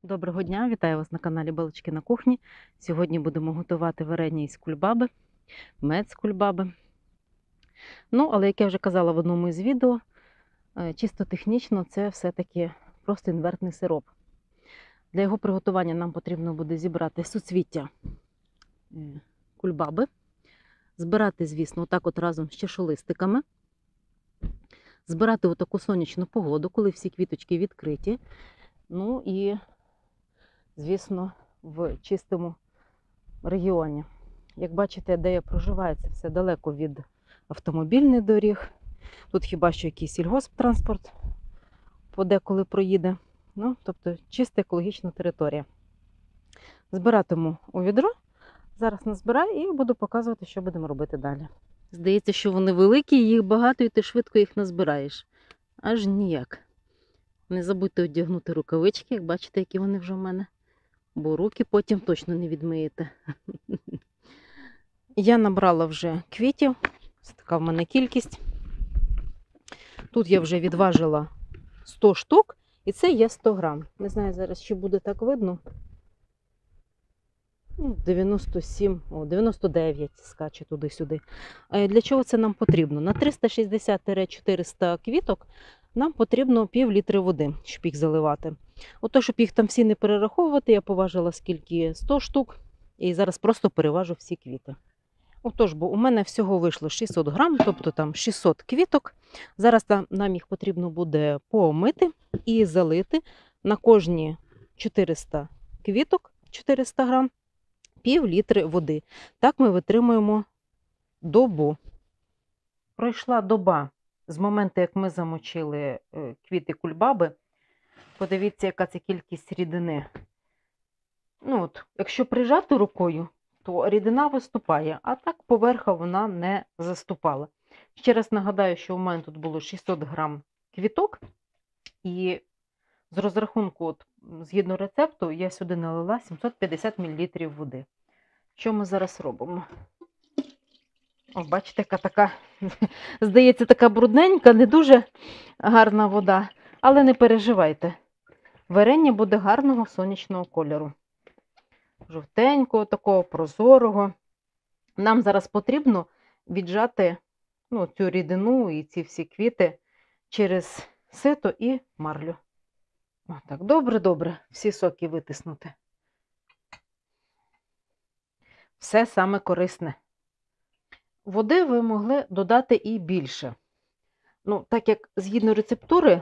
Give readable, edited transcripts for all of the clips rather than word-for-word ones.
Доброго дня, вітаю вас на каналі Балачки на кухні. Сьогодні будемо готувати варення із кульбаби, мед з кульбаби. Ну, але як я вже казала в одному із відео, чисто технічно це все-таки просто інвертний сироп. Для його приготування нам потрібно буде зібрати суцвіття кульбаби, збирати, звісно, отак от разом з чашолистиками, збирати у таку сонячну погоду, коли всі квіточки відкриті. Ну і звісно, в чистому регіоні. Як бачите, де я проживаю, це все далеко від автомобільних доріг. Тут хіба що якийсь сільгосптранспорт подеколи проїде. Ну, тобто чиста екологічна територія. Збиратиму у відро. Зараз назбираю і буду показувати, що будемо робити далі. Здається, що вони великі, їх багато і ти швидко їх назбираєш. Аж ніяк. Не забудьте одягнути рукавички, як бачите, які вони вже в мене. Бо руки потім точно не відмиєте. Я набрала вже квітів. Ось така в мене кількість. Тут я вже відважила 100 штук. І це є 100 грам. Не знаю зараз, чи буде так видно. 99 скаче туди-сюди. Для чого це нам потрібно? На 360-400 квіток нам потрібно пів літри води, щоб їх заливати. Ото, щоб їх там всі не перераховувати, я поважила скільки 100 штук. І зараз просто переважу всі квіти. Отож, бо у мене всього вийшло 600 грам, тобто там 600 квіток. Зараз нам їх потрібно буде помити і залити на кожні 400 квіток, 400 грам, пів літри води. Так ми витримуємо добу. Пройшла доба з моменту, як ми замочили квіти кульбаби. Подивіться, яка це кількість рідини. Ну от, якщо прижати рукою, то рідина виступає, а так поверха вона не заступала. Ще раз нагадаю, що у мене тут було 600 грам квіток. І з розрахунку, от, згідно рецепту, я сюди налила 750 мл води. Що ми зараз робимо? О, бачите, яка така, здається, така брудненька, не дуже гарна вода. Але не переживайте. Варення буде гарного сонячного кольору. Жовтенького, такого прозорого. Нам зараз потрібно віджати цю рідину і ці всі квіти через сито і марлю. Отак, добре-добре, всі соки витиснути. Все саме корисне. Води ви могли додати і більше. Ну, так як згідно рецептури,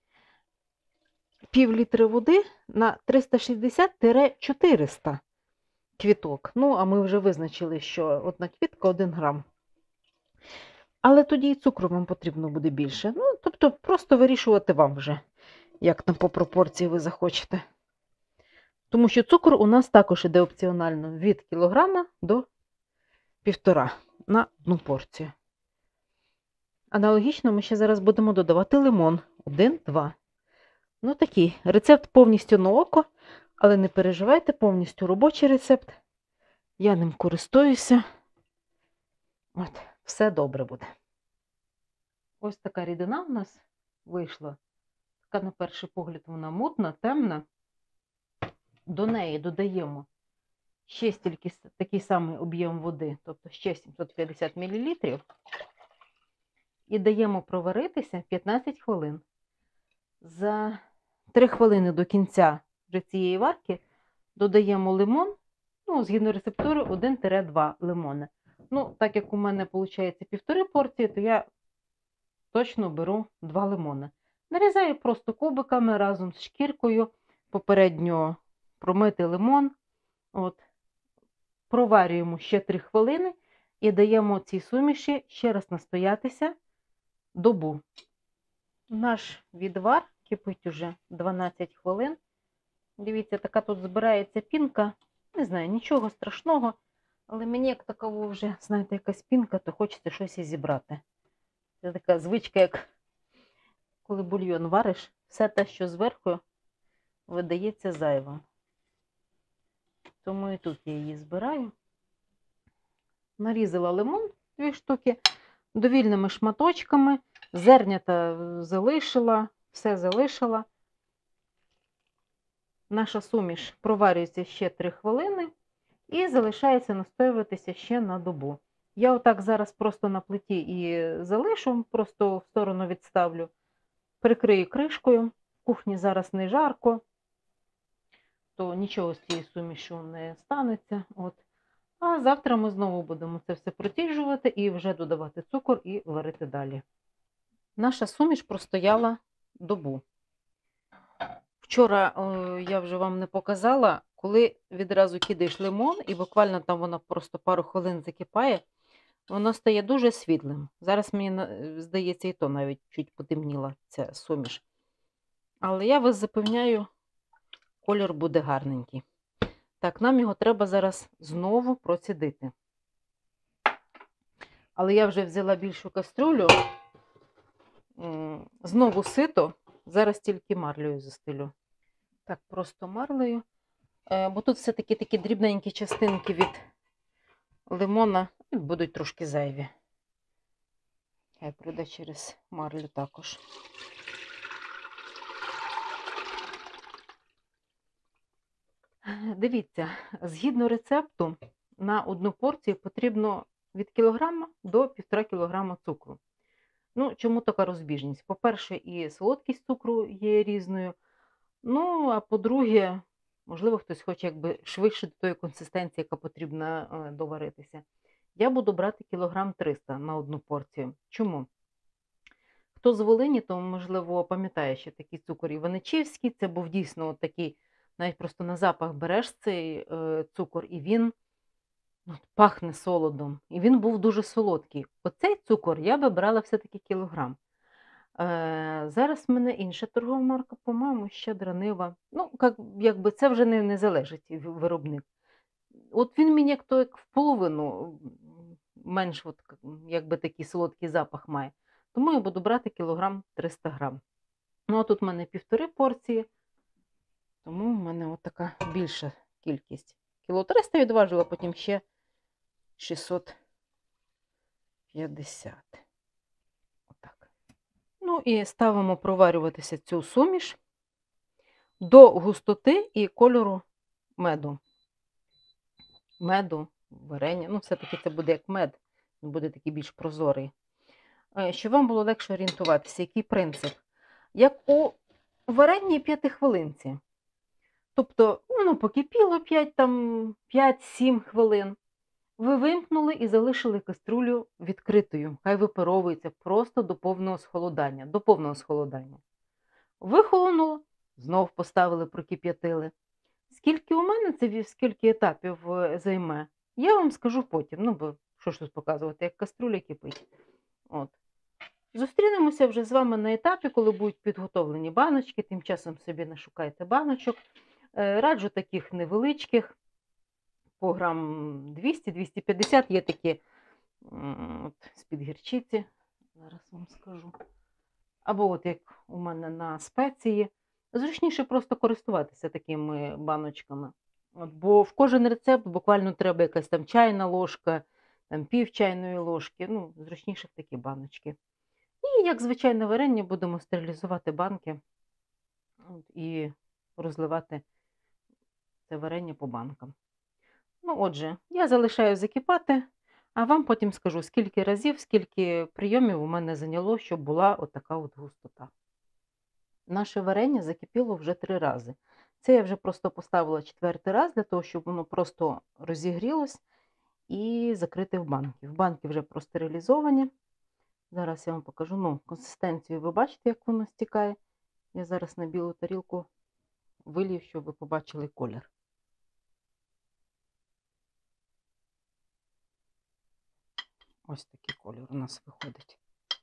пів літри води на 360-400 квіток. Ну, а ми вже визначили, що одна квітка 1 грам. Але тоді і цукру вам потрібно буде більше. Ну, тобто, просто вирішувати вам вже, як там по пропорції ви захочете. Тому що цукор у нас також іде опціонально від кілограма до 1,5 на одну порцію. Аналогічно ми ще зараз будемо додавати лимон. 1-2. Ну такий, рецепт повністю на око, але не переживайте, повністю робочий рецепт. Я ним користуюся. От, все добре буде. Ось така рідина у нас вийшла. Така, на перший погляд, вона мутна, темна. До неї додаємо ще такий самий об'єм води, тобто ще 750 мл. І даємо проваритися 15 хвилин. За 3 хвилини до кінця вже цієї варки додаємо лимон, згідно рецептури 1-2 лимони. Ну, так як у мене виходить 1,5 порції, то я точно беру 2 лимони. Нарізаю просто кубиками разом з шкіркою, попередньо промити лимон. От. Проварюємо ще 3 хвилини і даємо цій суміші ще раз настоятися добу. Наш відвар кипить уже 12 хвилин. Дивіться, така тут збирається пінка. Не знаю, нічого страшного. Але мені як таково вже, знаєте, якась пінка, то хочеться щось і зібрати. Це така звичка, як коли бульйон вариш, все те, що зверху, видається зайвим. Тому і тут я її збираю. Нарізала лимон 2 штуки, довільними шматочками, зернята залишила, все залишила. Наша суміш проварюється ще 3 хвилини і залишається настоюватися ще на добу. Я отак зараз просто на плиті і залишу, просто в сторону відставлю, прикрию кришкою. В кухні зараз не жарко, то нічого з цією сумішю не станеться. От. А завтра ми знову будемо це все проціджувати і вже додавати цукор і варити далі. Наша суміш простояла добу. Вчора я вже вам не показала, коли відразу кидаєш лимон і буквально там вона просто пару хвилин закипає, воно стає дуже світлим. Зараз мені здається, і то навіть чуть потемніла ця суміш. Але я вас запевняю, колір буде гарненький. Так, нам його треба зараз знову процідити. Але я вже взяла більшу кастрюлю, знову сито, зараз тільки марлею застелю. Так, просто марлею. Бо тут все-таки такі дрібненькі частинки від лимона будуть трошки зайві. Хай пройде через марлю також. Дивіться, згідно рецепту, на одну порцію потрібно від кілограма до 1,5 кілограма цукру. Ну, чому така розбіжність? По-перше, і солодкість цукру є різною. Ну, а по-друге, можливо, хтось хоче якби швидше до тої консистенції, яка потрібна доваритися. Я буду брати 300 кг на одну порцію. Чому? Хто з Волині, то, можливо, пам'ятає, що такий цукор іваничівський, це був дійсно такий, навіть просто на запах береш цей цукор, і він пахне солодом. І він був дуже солодкий. Оцей цукор я би брала все-таки кілограм. Зараз в мене інша торгова марка, по-моєму, Щедра Нива. Ну, якби це вже не залежить виробник. От він мені як в половину менш якби такий солодкий запах має. Тому я буду брати 300 грам. Ну, а тут в мене 1,5 порції, тому в мене от така більша кількість. 300 кг відважила, потім ще 650. Отак. Ну і ставимо проварюватися цю суміш до густоти і кольору меду. Меду, варення, ну все-таки це буде як мед, він буде такий більш прозорий. Щоб вам було легше орієнтуватися, який принцип. Як у варенні 5-хвилинці. Тобто, воно покипіло 5-7 хвилин. Ви вимкнули і залишили каструлю відкритою. Хай випаровується просто до повного схолодання. До повного схолодання. Вихолонуло, знов поставили, прокип'ятили. Скільки у мене це, скільки етапів займе, я вам скажу потім. Ну, бо що ж тут показувати, як каструля кипить. От. Зустрінемося вже з вами на етапі, коли будуть підготовлені баночки. Тим часом собі нашукайте баночок. Раджу таких невеличких, по грам 200-250, є такі з-під гірчиці, зараз вам скажу. Або от як у мене на спеції. Зручніше просто користуватися такими баночками. Бо в кожен рецепт буквально треба якась там чайна ложка, там пів чайної ложки. Ну, зручніше в такі баночки. І, як звичайне варення, будемо стерилізувати банки і розливати це варення по банкам. Ну, отже, я залишаю закипати, а вам потім скажу, скільки разів, скільки прийомів у мене зайняло, щоб була отака от густота. Наше варення закипіло вже 3 рази. Це я вже просто поставила 4-й раз, для того, щоб воно просто розігрілось і закрити в банки. В банки вже простерилізовані. Зараз я вам покажу. Ну, консистенцію ви бачите, як воно стікає. Я зараз на білу тарілку вилью, щоб ви побачили колір. Ось такий колір у нас виходить.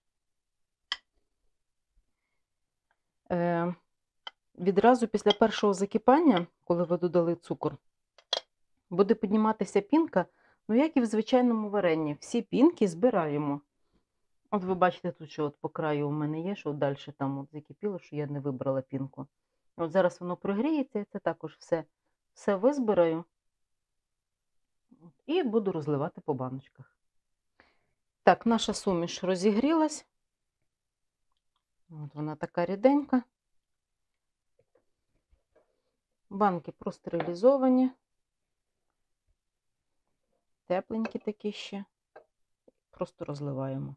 Відразу після першого закипання, коли ви додали цукор, буде підніматися пінка, ну як і в звичайному варенні. Всі пінки збираємо. От ви бачите тут, що от по краю у мене є, що далі там от закипіло, що я не вибрала пінку. От зараз воно прогріється, і це також все визбираю і буду розливати по баночках. Так, наша суміш розігрілась. От вона така ріденька. Банки простерилізовані, тепленькі такі ще. Просто розливаємо.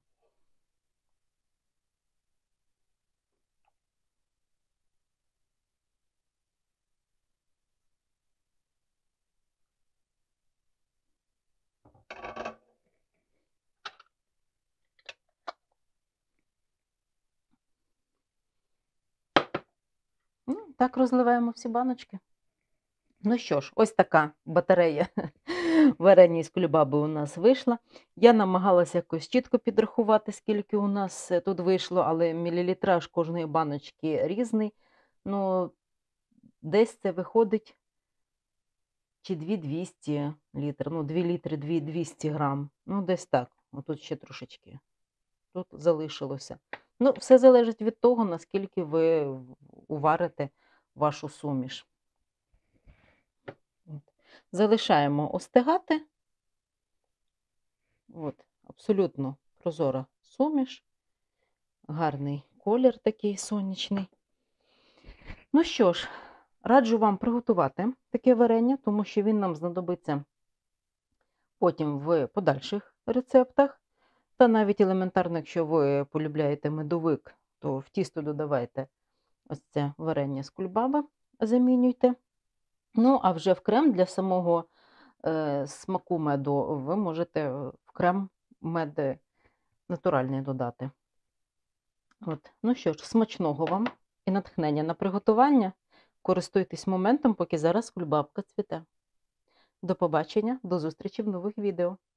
Так розливаємо всі баночки. Ну що ж, ось така батарея варення із кульбаби у нас вийшла. Я намагалася якось чітко підрахувати, скільки у нас тут вийшло, але мілілітраж кожної баночки різний. Ну, десь це виходить чи 200 літр, ну 2 літри, 200 грам. Ну, десь так. Отут ще трошечки. Тут залишилося. Ну, все залежить від того, наскільки ви уварите вашу суміш. Залишаємо остигати. От, абсолютно прозора суміш. Гарний колір такий сонячний. Ну що ж, раджу вам приготувати таке варення, тому що він нам знадобиться потім в подальших рецептах. Та навіть елементарно, якщо ви полюбляєте медовик, то в тісто додавайте ось це варення з кульбаби, замінюйте. Ну, а вже в крем для самого смаку меду ви можете в крем мед натуральний додати. От. Ну що ж, смачного вам і натхнення на приготування. Користуйтесь моментом, поки зараз кульбабка цвіте. До побачення, до зустрічі в нових відео.